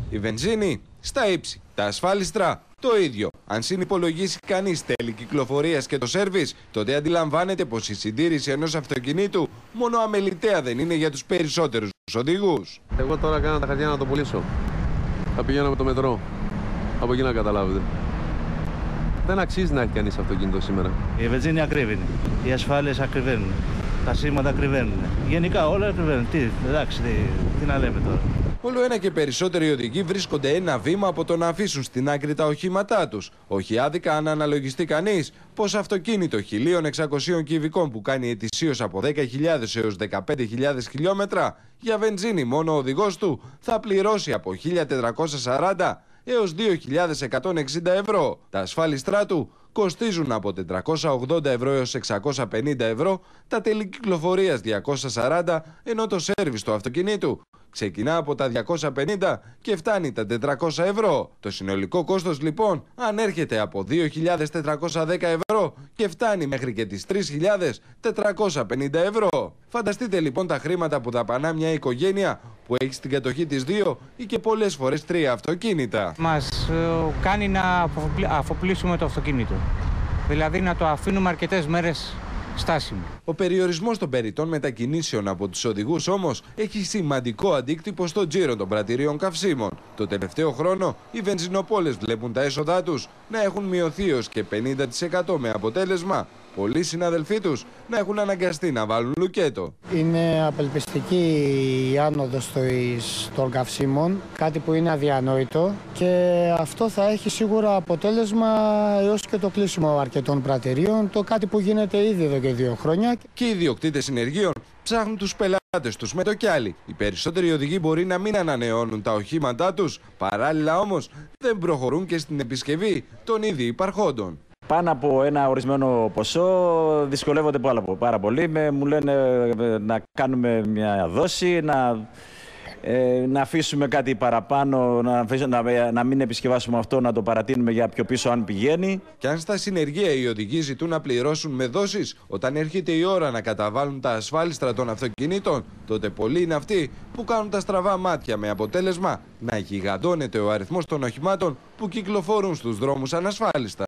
Η βενζίνη στα ύψη, τα ασφάλιστρα το ίδιο. Αν συνυπολογίσει κανείς τέλη κυκλοφορίας και το σέρβις, τότε αντιλαμβάνεται πως η συντήρηση ενός αυτοκινήτου μόνο αμεληταία δεν είναι για τους περισσότερους οδηγούς. Εγώ τώρα κάνα τα χαρτιά να το πουλήσω. Θα πηγαίνω με το μετρό. Από εκεί να καταλάβετε. Δεν αξίζει να έχει κανείς αυτοκίνητο σήμερα. Η βενζίνη ακριβήνει. Οι ασφάλειες ακριβένουν. Τα σήματα ακριβένουν. Γενικά όλα ακριβένουν. Εντάξει, τι να λέμε τώρα. Όλο ένα και περισσότεροι οδηγοί βρίσκονται ένα βήμα από το να αφήσουν στην άκρη τα οχήματά τους. Όχι άδικα αν αναλογιστεί κανείς πως αυτοκίνητο 1.600 κυβικών που κάνει ετησίως από 10.000 έως 15.000 χιλιόμετρα, για βενζίνη μόνο ο οδηγός του θα πληρώσει από 1.440 έως 2.160 ευρώ. Τα ασφάλιστρά του κοστίζουν από 480 ευρώ έως 650 ευρώ, τα τέλη κυκλοφορίας 240, ενώ το σέρβις του αυτοκινήτου ξεκινά από τα 250 και φτάνει τα 400 ευρώ. Το συνολικό κόστος λοιπόν ανέρχεται από 2.410 ευρώ και φτάνει μέχρι και τις 3.450 ευρώ. Φανταστείτε λοιπόν τα χρήματα που δαπανά μια οικογένεια που έχει στην κατοχή της 2 ή και πολλές φορές 3 αυτοκίνητα. Μας κάνει να αφοπλίσουμε το αυτοκίνητο. Δηλαδή να το αφήνουμε αρκετές μέρες στάσιμο. Ο περιορισμός των περιττών μετακινήσεων από τους οδηγούς όμως έχει σημαντικό αντίκτυπο στο τζίρο των πρατηρίων καυσίμων. Το τελευταίο χρόνο οι βενζινοπόλες βλέπουν τα έσοδά τους να έχουν μειωθεί έως και 50% με αποτέλεσμα πολλοί συναδελφοί τους να έχουν αναγκαστεί να βάλουν λουκέτο. Είναι απελπιστική η άνοδος των καυσίμων, κάτι που είναι αδιανόητο και αυτό θα έχει σίγουρα αποτέλεσμα έως και το κλείσιμο αρκετών πρατηρίων, το κάτι που γίνεται ήδη εδώ και 2 χρόνια. Και οι ιδιοκτήτες συνεργείων ψάχνουν τους πελάτες τους με το κιάλι. Οι περισσότεροι οδηγοί μπορεί να μην ανανεώνουν τα οχήματά τους, παράλληλα όμως δεν προχωρούν και στην επισκευή των ήδη υπαρχόντων. Πάνω από ένα ορισμένο ποσό δυσκολεύονται πάρα πολύ. Μου λένε να κάνουμε μια δόση, να αφήσουμε κάτι παραπάνω, να μην επισκευάσουμε αυτό, να το παρατείνουμε για πιο πίσω αν πηγαίνει. Και αν στα συνεργεία οι οδηγοί ζητούν να πληρώσουν με δόσεις, όταν έρχεται η ώρα να καταβάλουν τα ασφάλιστρα των αυτοκινήτων, τότε πολλοί είναι αυτοί που κάνουν τα στραβά μάτια, με αποτέλεσμα να γιγαντώνεται ο αριθμός των οχημάτων που κυκλοφορούν στους δρόμους ανασφάλιστα.